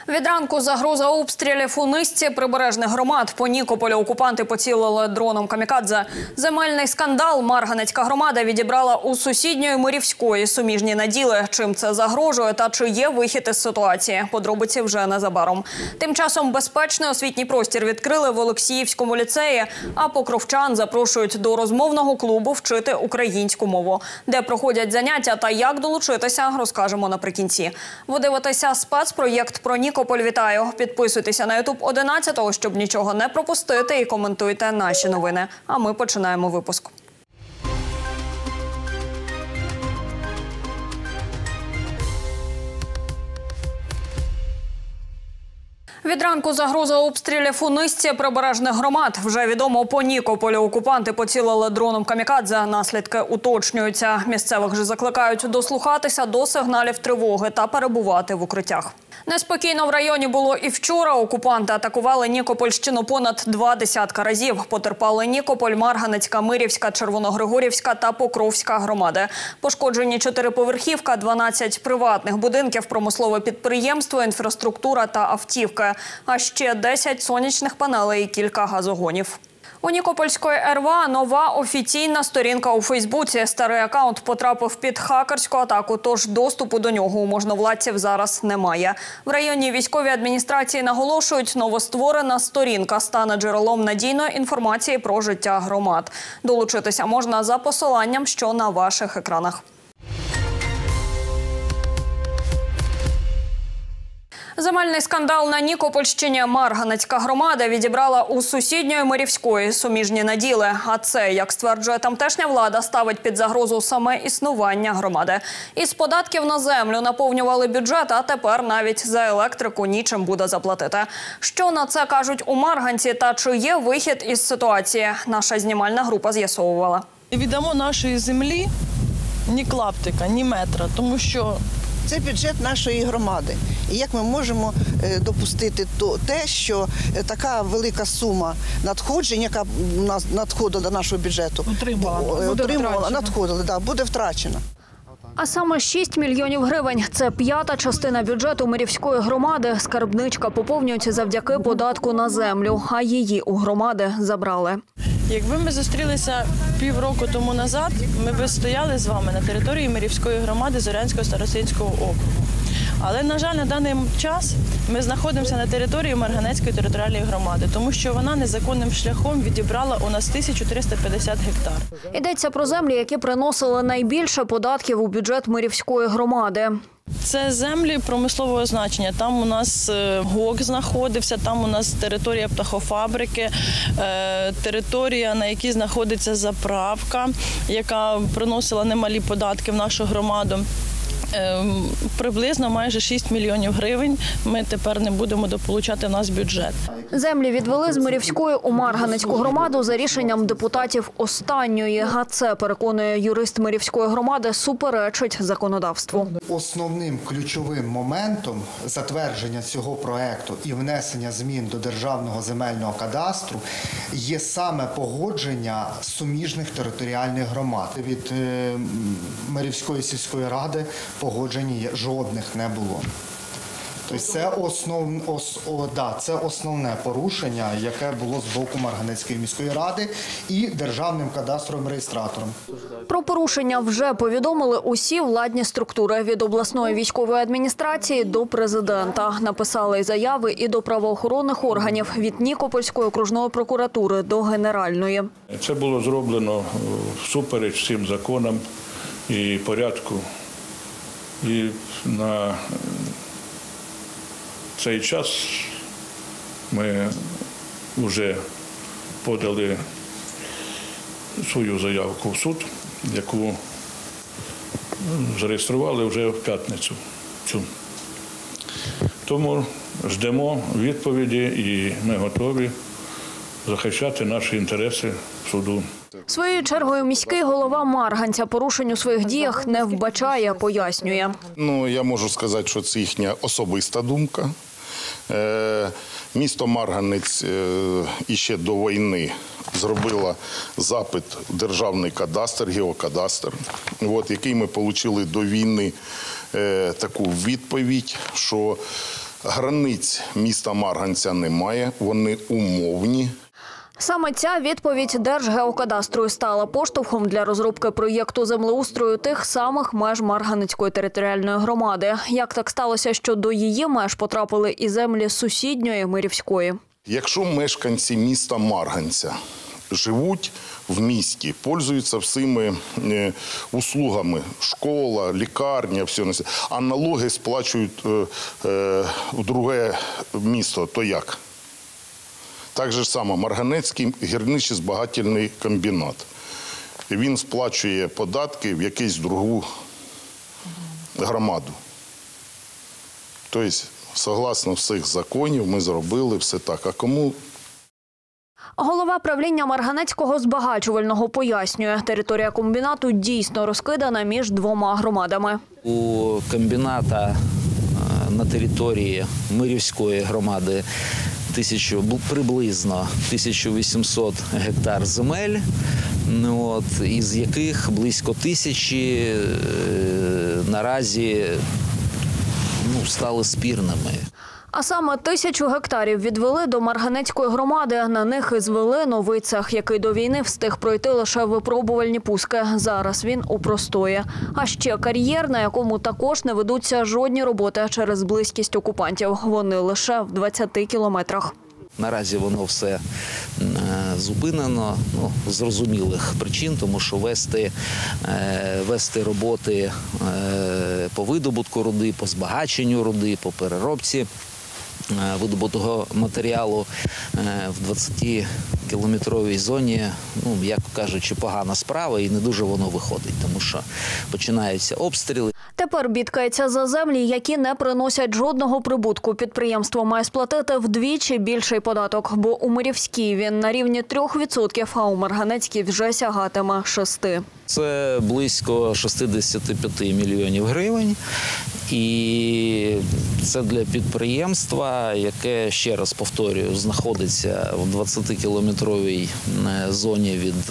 Від ранку загроза обстрілів у низці прибережних громад. По Нікополю окупанти поцілили дроном камікадзе. Земельний скандал Марганецька громада відібрала у сусідньої Мирівської суміжні наділи. Чим це загрожує та чи є вихід із ситуації? Подробиці вже незабаром. Тим часом безпечний освітній простір відкрили в Олексіївському ліцеї, а покровчан запрошують до розмовного клубу вчити українську мову. Де проходять заняття та як долучитися, розкажемо наприкінці. Ви дивитеся спецпроєкт про Нікополь. Вітаю! Підписуйтеся на YouTube 11-го, щоб нічого не пропустити, і коментуйте наші новини. А ми починаємо випуск. Від ранку загроза обстрілів у низці прибережних громад. Вже відомо, по Нікополю окупанти поцілили дроном камікадзе. Наслідки уточнюються. Місцевих же закликають дослухатися до сигналів тривоги та перебувати в укриттях. Неспокійно в районі було і вчора. Окупанти атакували Нікопольщину понад 20 разів. Потерпали Нікополь, Марганецька, Мирівська, Червоногригорівська та Покровська громади. Пошкоджені 4-поверхівка, 12 приватних будинків, промислове підприємство, інфраструктура та автівки. А ще 10 сонячних панелей і кілька газогонів. У Нікопольської РВА нова офіційна сторінка у Фейсбуці. Старий акаунт потрапив під хакерську атаку, тож доступу до нього у можновладців зараз немає. В районній військовій адміністрації наголошують, новостворена сторінка стане джерелом надійної інформації про життя громад. Долучитися можна за посиланням, що на ваших екранах. Земельний скандал на Нікопольщині. Марганецька громада відібрала у сусідньої Мирівської суміжні наділи. А це, як стверджує тамтешня влада, ставить під загрозу саме існування громади. Із податків на землю наповнювали бюджет, а тепер навіть за електрику нічим буде заплатити. Що на це кажуть у Марганці та чи є вихід із ситуації? Наша знімальна група з'ясовувала. Віддамо нашої землі ні клаптика, ні метра, тому що це бюджет нашої громади. І як ми можемо допустити те, що така велика сума надходжень, яка у нас надходила до нашого бюджету, буде втрачена. А саме 6 мільйонів гривень – це 5-та частина бюджету Мирівської громади. Скарбничка поповнюється завдяки податку на землю, а її у громади забрали. Якби ми зустрілися півроку тому назад, ми б стояли з вами на території Мирівської громади Зорянського старостинського округу. Але, на жаль, на даний час ми знаходимося на території Марганецької територіальної громади, тому що вона незаконним шляхом відібрала у нас 1350 гектар. Йдеться про землі, які приносили найбільше податків у бюджет Мирівської громади. Це землі промислового значення. Там у нас ГОК знаходився, там у нас територія птахофабрики, територія, на якій знаходиться заправка, яка приносила немалі податки в нашу громаду. Приблизно майже 6 мільйонів гривень ми тепер не будемо дополучати в нас бюджет. Землі відвели з Мирівської у Марганецьку громаду за рішенням депутатів останньої. А це, переконує юрист Мирівської громади, суперечить законодавству. Основним ключовим моментом затвердження цього проекту і внесення змін до Державного земельного кадастру є саме погодження суміжних територіальних громад. Від Мирівської сільської ради погоджень жодних не було. Тобто це основне порушення, яке було з боку Марганецької міської ради і Державним кадастровим реєстратором. Про порушення вже повідомили усі владні структури – від обласної військової адміністрації до президента. Написали заяви і до правоохоронних органів – від Нікопольської окружної прокуратури до Генеральної. Це було зроблено всупереч всім законам і порядку. І на цей час ми вже подали свою заявку в суд, яку зареєстрували вже в п'ятницю. Тому ждемо відповіді і ми готові захищати наші інтереси в суду. Своєю чергою міський голова Марганця порушень у своїх діях не вбачає, пояснює. Я можу сказати, що це їхня особиста думка. Місто Марганець іще до війни зробило запит в Державний кадастр, геокадастр, який ми отримали до війни таку відповідь, що Границь міста Марганця немає, вони умовні. Саме ця відповідь Держгеокадастру і стала поштовхом для розробки проєкту землеустрою тих самих меж Марганецької територіальної громади. Як так сталося, що до її меж потрапили і землі сусідньої Мирівської? Якщо мешканці міста Марганця живуть в місті, пользуються всіми услугами, школа, лікарня, все, а налоги сплачують в друге місто, то як? Так же само Марганецький гірничо-збагательний комбінат. Він сплачує податки в якусь другу громаду. Тобто, согласно всіх законів, ми зробили все так. А кому? Голова правління Марганецького збагачувального пояснює, територія комбінату дійсно розкидана між двома громадами. У комбіната на території Мирівської громади приблизно 1800 гектар земель, із яких близько 1000 наразі стали спірними. А саме 1000 гектарів відвели до Марганецької громади. На них і звели новий цех, який до війни встиг пройти лише випробувальні пуски. Зараз він у простої. А ще кар'єр, на якому також не ведуться жодні роботи через близькість окупантів. Вони лише в 20 кілометрах. Наразі воно все зупинено, з зрозумілих причин, тому що вести роботи по видобутку руди, по збагаченню руди, по переробці видобутого матеріалу в 20-кілометровій зоні, як кажучи, погана справа і не дуже воно виходить, тому що починаються обстріли. Тепер бідкається за землі, які не приносять жодного прибутку. Підприємство має сплатити вдвічі більший податок, бо у Мирівській він на рівні 3%, а у Марганецькій вже сягатиме 6%. Це близько 65 мільйонів гривень. І це для підприємства, яке, ще раз повторюю, знаходиться в 20-кілометровій зоні від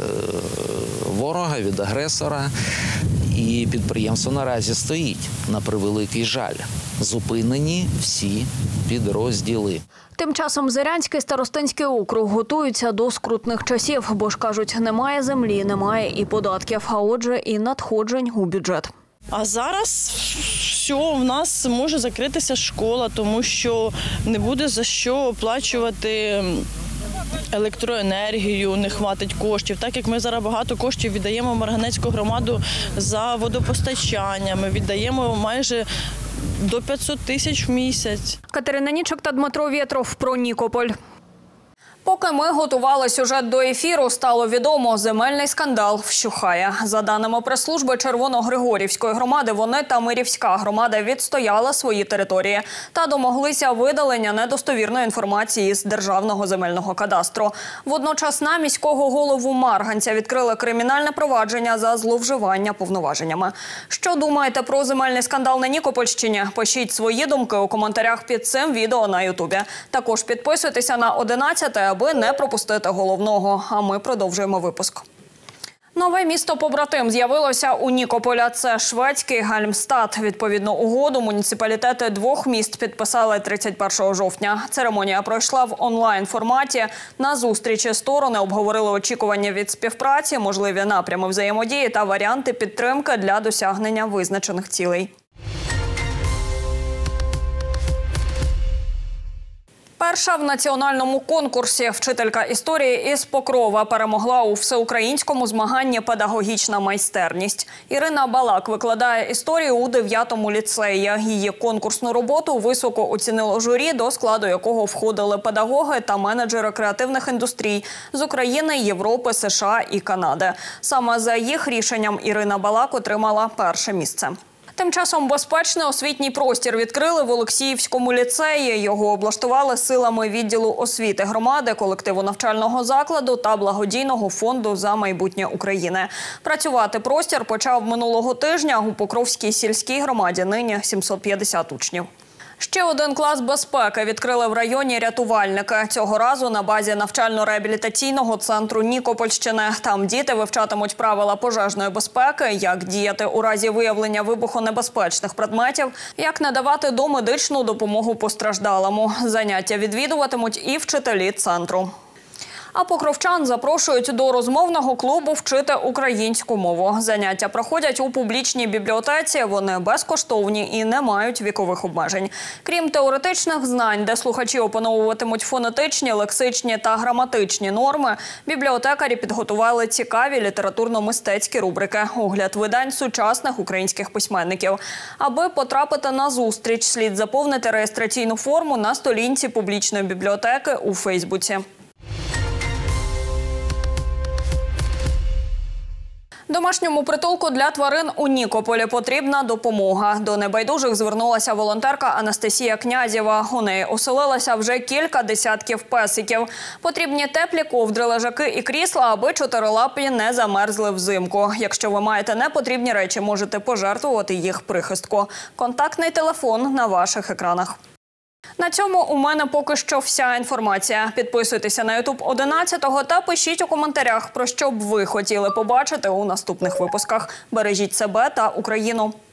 ворога, від агресора. І підприємство наразі стоїть, на превеликий жаль. Зупинені всі підрозділи. Тим часом Зорянський старостинський округ готується до скрутних часів, бо ж, кажуть, немає землі, немає і податків, а отже і надходжень у бюджет. А зараз все, в нас може закритися школа, тому що не буде за що оплачувати електроенергію, не хватить коштів. Так як ми зараз багато коштів віддаємо в Марганецьку громаду за водопостачання, ми віддаємо майже до 500 тисяч в місяць. Катерина Нічок та Дмитро Вєтров про Нікополь. Поки ми готували сюжет до ефіру, стало відомо, земельний скандал вщухає. За даними прес-служби Червоно-Григорівської громади, вони та Мирівська громада відстояли свої території та домоглися видалення недостовірної інформації з Державного земельного кадастру. Водночас на міського голову Марганця відкрили кримінальне провадження за зловживання повноваженнями. Що думаєте про земельний скандал на Нікопольщині? Пишіть свої думки у коментарях під цим відео на Ютубі. Також підписуйтеся на 11, аби не пропустити головного. А ми продовжуємо випуск. Нове місто-побратим з'явилося у Нікополя. Це шведський Гальмстад. Відповідну угоду муніципалітети двох міст підписали 31 жовтня. Церемонія пройшла в онлайн-форматі. На зустрічі сторони обговорили очікування від співпраці, можливі напрями взаємодії та варіанти підтримки для досягнення визначених цілей. Перша в національному конкурсі вчителька історії із Покрова перемогла у всеукраїнському змаганні «Педагогічна майстерність». Ірина Балак викладає історію у 9-му ліцеї. Її конкурсну роботу високо оцінило журі, до складу якого входили педагоги та менеджери креативних індустрій з України, Європи, США і Канади. Саме за їх рішенням Ірина Балак отримала перше місце. Тим часом безпечний освітній простір відкрили в Олексіївському ліцеї. Його облаштували силами відділу освіти громади, колективу навчального закладу та благодійного фонду «За майбутнє України». Працювати простір почав минулого тижня у Покровській сільській громаді, нині 750 учнів. Ще один клас безпеки відкрили в районі рятувальники. Цього разу на базі навчально-реабілітаційного центру Нікопольщини. Там діти вивчатимуть правила пожежної безпеки, як діяти у разі виявлення вибухонебезпечних предметів, як надавати домедичну допомогу постраждалому. Заняття відвідуватимуть і вчителі центру. А покровчан запрошують до розмовного клубу вчити українську мову. Заняття проходять у публічній бібліотеці, вони безкоштовні і не мають вікових обмежень. Крім теоретичних знань, де слухачі опановуватимуть фонетичні, лексичні та граматичні норми, бібліотекарі підготували цікаві літературно-мистецькі рубрики «Огляд видань сучасних українських письменників». Аби потрапити на зустріч, слід заповнити реєстраційну форму на сторінці публічної бібліотеки у Фейсбуці. Домашньому притулку для тварин у Нікополі потрібна допомога. До небайдужих звернулася волонтерка Анастасія Князєва. У неї оселилося вже кілька десятків песиків. Потрібні теплі ковдри, лежаки і крісла, аби чотирилапі не замерзли взимку. Якщо ви маєте непотрібні речі, можете пожертвувати їх прихистку. Контактний телефон на ваших екранах. На цьому у мене поки що вся інформація. Підписуйтеся на YouTube 11 та пишіть у коментарях, про що б ви хотіли побачити у наступних випусках. Бережіть себе та Україну.